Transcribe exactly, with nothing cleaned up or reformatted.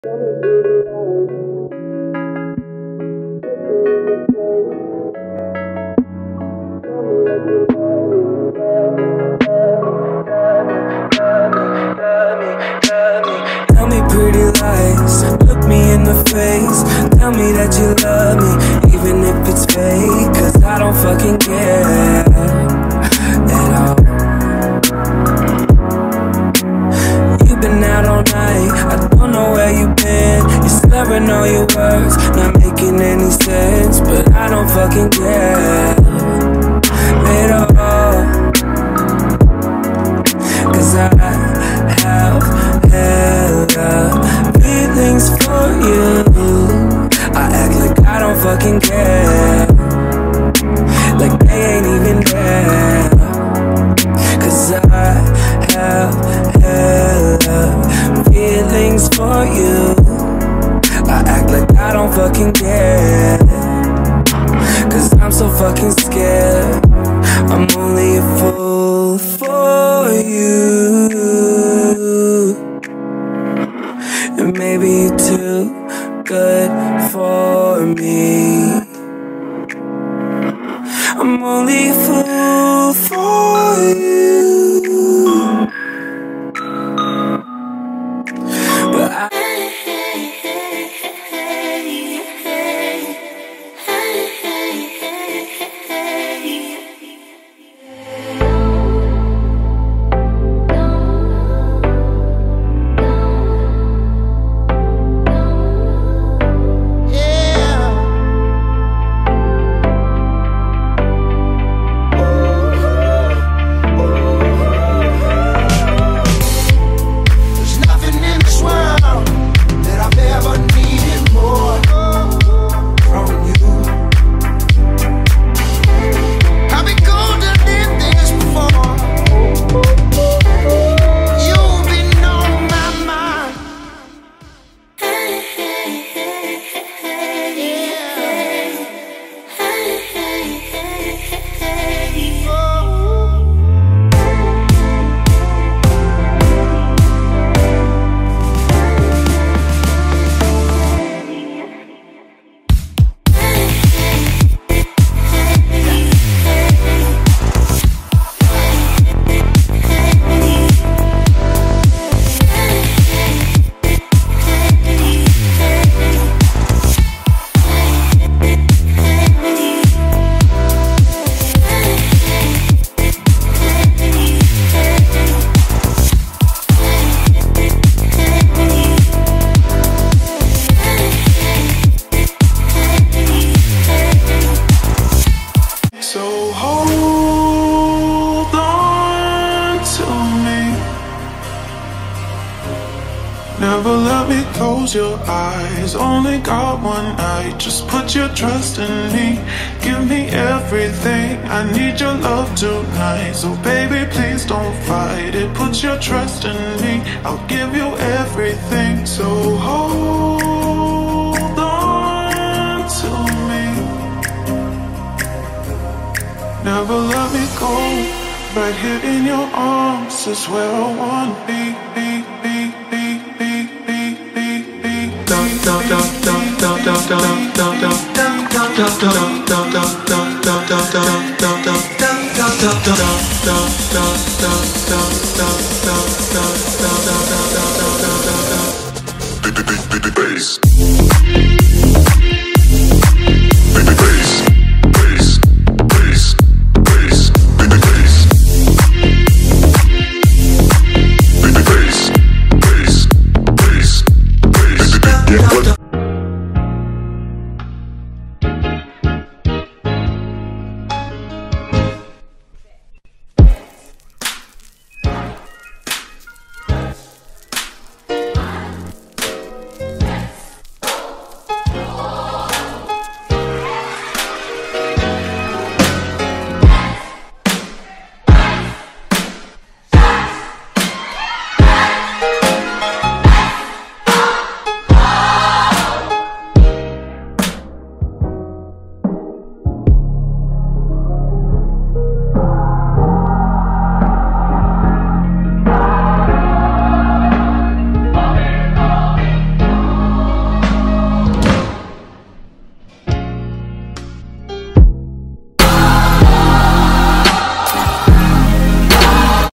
Tell me pretty lies, look me in the face. Tell me that you love me, even if it's fake. Cause I don't fucking care at all. You've been out all night, I don't know where you've been. You're slurring all your words, not making any sense. But I don't fucking care at all. Cause I have hella feelings for you. I act like I don't fucking care, like they ain't even there. Cause I have hella feelings for you. I act like I don't fucking care, cause I'm so fucking scared. I'm only a fool for you, and maybe you're too good for me. I'm only a fool for you, but I never let me close your eyes. Only got one night, just put your trust in me. Give me everything, I need your love tonight. So baby, please don't fight it, put your trust in me. I'll give you everything, so hold on to me. Never let me go, right here in your arms is where I wanna be, be, be, be, be, be, be, be. Da da da da da da da da da da da da da da da.